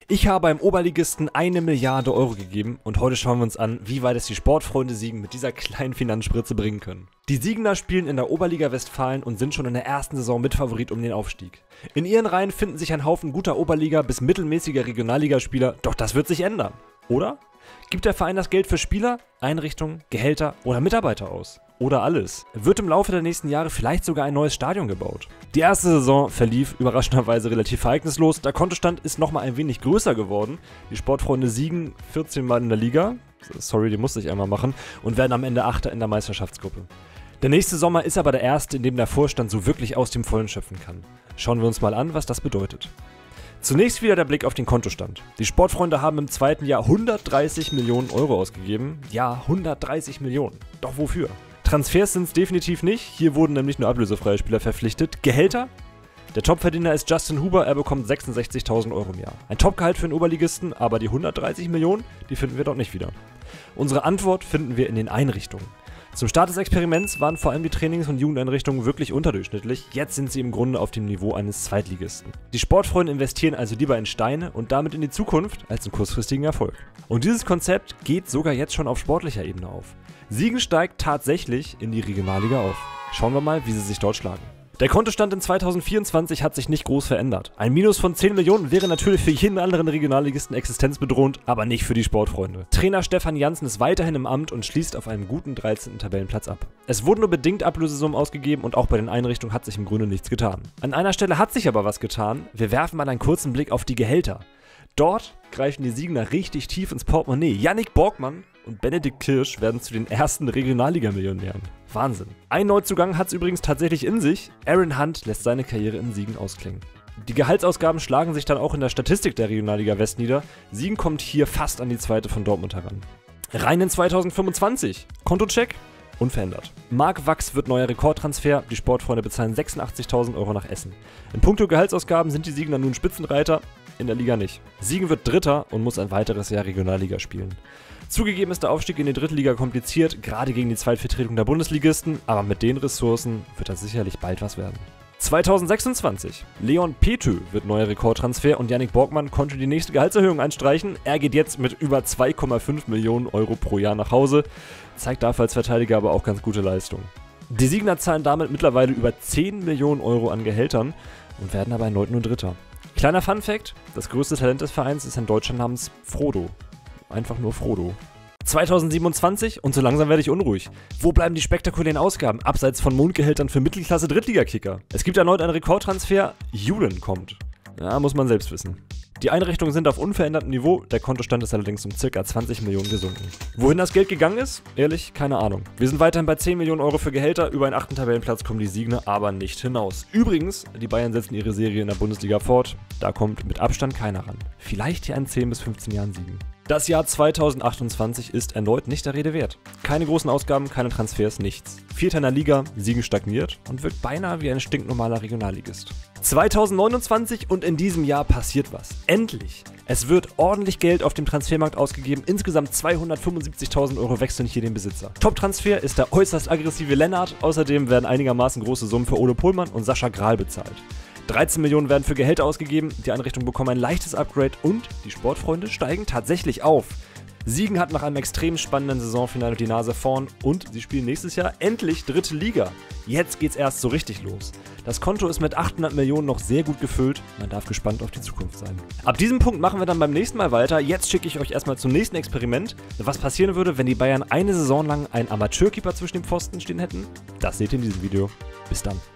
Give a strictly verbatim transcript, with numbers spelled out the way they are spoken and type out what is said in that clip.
Ich habe einem Oberligisten eine Milliarde Euro gegeben und heute schauen wir uns an, wie weit es die Sportfreunde Siegen mit dieser kleinen Finanzspritze bringen können. Die Siegener spielen in der Oberliga Westfalen und sind schon in der ersten Saison Mitfavorit um den Aufstieg. In ihren Reihen finden sich ein Haufen guter Oberliga- bis mittelmäßiger Regionalligaspieler, doch das wird sich ändern, oder? Gibt der Verein das Geld für Spieler, Einrichtungen, Gehälter oder Mitarbeiter aus? Oder alles? Wird im Laufe der nächsten Jahre vielleicht sogar ein neues Stadion gebaut? Die erste Saison verlief überraschenderweise relativ ereignislos. Der Kontostand ist nochmal ein wenig größer geworden. Die Sportfreunde siegen vierzehn Mal in der Liga. Sorry, die musste ich einmal machen. Und werden am Ende Achter in der Meisterschaftsgruppe. Der nächste Sommer ist aber der erste, in dem der Vorstand so wirklich aus dem Vollen schöpfen kann. Schauen wir uns mal an, was das bedeutet. Zunächst wieder der Blick auf den Kontostand. Die Sportfreunde haben im zweiten Jahr hundertdreißig Millionen Euro ausgegeben. Ja, hundertdreißig Millionen. Doch wofür? Transfers sind es definitiv nicht. Hier wurden nämlich nur ablösefreie Spieler verpflichtet. Gehälter? Der Topverdiener ist Justin Huber, er bekommt sechsundsechzigtausend Euro im Jahr. Ein Topgehalt für einen Oberligisten, aber die hundertdreißig Millionen, die finden wir dort nicht wieder. Unsere Antwort finden wir in den Einrichtungen. Zum Start des Experiments waren vor allem die Trainings- und Jugendeinrichtungen wirklich unterdurchschnittlich, jetzt sind sie im Grunde auf dem Niveau eines Zweitligisten. Die Sportfreunde investieren also lieber in Steine und damit in die Zukunft als in kurzfristigen Erfolg. Und dieses Konzept geht sogar jetzt schon auf sportlicher Ebene auf. Siegen steigt tatsächlich in die Regionalliga auf. Schauen wir mal, wie sie sich dort schlagen. Der Kontostand in zweitausendvierundzwanzig hat sich nicht groß verändert. Ein Minus von zehn Millionen wäre natürlich für jeden anderen Regionalligisten existenzbedrohend, aber nicht für die Sportfreunde. Trainer Stefan Janssen ist weiterhin im Amt und schließt auf einem guten dreizehnten Tabellenplatz ab. Es wurden nur bedingt Ablösesummen ausgegeben und auch bei den Einrichtungen hat sich im Grunde nichts getan. An einer Stelle hat sich aber was getan. Wir werfen mal einen kurzen Blick auf die Gehälter. Dort greifen die Siegner richtig tief ins Portemonnaie. Yannick Borgmann und Benedikt Kirsch werden zu den ersten Regionalliga-Millionären. Wahnsinn. Ein Neuzugang hat es übrigens tatsächlich in sich. Aaron Hunt lässt seine Karriere in Siegen ausklingen. Die Gehaltsausgaben schlagen sich dann auch in der Statistik der Regionalliga West nieder. Siegen kommt hier fast an die zweite von Dortmund heran. Rein in zweitausendfünfundzwanzig. Kontocheck? Unverändert. Marc Wachs wird neuer Rekordtransfer. Die Sportfreunde bezahlen sechsundachtzigtausend Euro nach Essen. In puncto Gehaltsausgaben sind die Siegner nun Spitzenreiter, in der Liga nicht. Siegen wird Dritter und muss ein weiteres Jahr Regionalliga spielen. Zugegeben ist der Aufstieg in die dritte Liga kompliziert, gerade gegen die Zweitvertretung der Bundesligisten, aber mit den Ressourcen wird das sicherlich bald was werden. zweitausendsechsundzwanzig. Leon Petö wird neuer Rekordtransfer und Yannick Borgmann konnte die nächste Gehaltserhöhung einstreichen. Er geht jetzt mit über zwei Komma fünf Millionen Euro pro Jahr nach Hause, zeigt dafür als Verteidiger aber auch ganz gute Leistung. Die Siegner zahlen damit mittlerweile über zehn Millionen Euro an Gehältern und werden aber erneut nur Dritter. Kleiner Funfact: Das größte Talent des Vereins ist ein Deutscher namens Frodo. Einfach nur Frodo. zweitausendsiebenundzwanzig und so langsam werde ich unruhig. Wo bleiben die spektakulären Ausgaben, abseits von Mondgehältern für Mittelklasse-Drittligakicker? Es gibt erneut einen Rekordtransfer, Julen kommt. Ja, muss man selbst wissen. Die Einrichtungen sind auf unverändertem Niveau, der Kontostand ist allerdings um ca. zwanzig Millionen gesunken. Wohin das Geld gegangen ist? Ehrlich, keine Ahnung. Wir sind weiterhin bei zehn Millionen Euro für Gehälter, über einen achten Tabellenplatz kommen die Siegner aber nicht hinaus. Übrigens, die Bayern setzen ihre Serie in der Bundesliga fort, da kommt mit Abstand keiner ran. Vielleicht hier in zehn bis fünfzehn Jahren Siegen. Das Jahr zweitausendachtundzwanzig ist erneut nicht der Rede wert. Keine großen Ausgaben, keine Transfers, nichts. Vierter in der Liga, Siegen stagniert und wirkt beinahe wie ein stinknormaler Regionalligist. zweitausendneunundzwanzig und in diesem Jahr passiert was. Endlich! Es wird ordentlich Geld auf dem Transfermarkt ausgegeben. Insgesamt zweihundertfünfundsiebzigtausend Euro wechseln hier den Besitzer. Top-Transfer ist der äußerst aggressive Lennart. Außerdem werden einigermaßen große Summen für Ole Pohlmann und Sascha Grahl bezahlt. dreizehn Millionen werden für Gehälter ausgegeben, die Einrichtungen bekommen ein leichtes Upgrade und die Sportfreunde steigen tatsächlich auf. Siegen hat nach einem extrem spannenden Saisonfinale die Nase vorn und sie spielen nächstes Jahr endlich dritte Liga. Jetzt geht's erst so richtig los. Das Konto ist mit achthundert Millionen noch sehr gut gefüllt, man darf gespannt auf die Zukunft sein. Ab diesem Punkt machen wir dann beim nächsten Mal weiter. Jetzt schicke ich euch erstmal zum nächsten Experiment. Was passieren würde, wenn die Bayern eine Saison lang einen Amateurkeeper zwischen den Pfosten stehen hätten? Das seht ihr in diesem Video. Bis dann.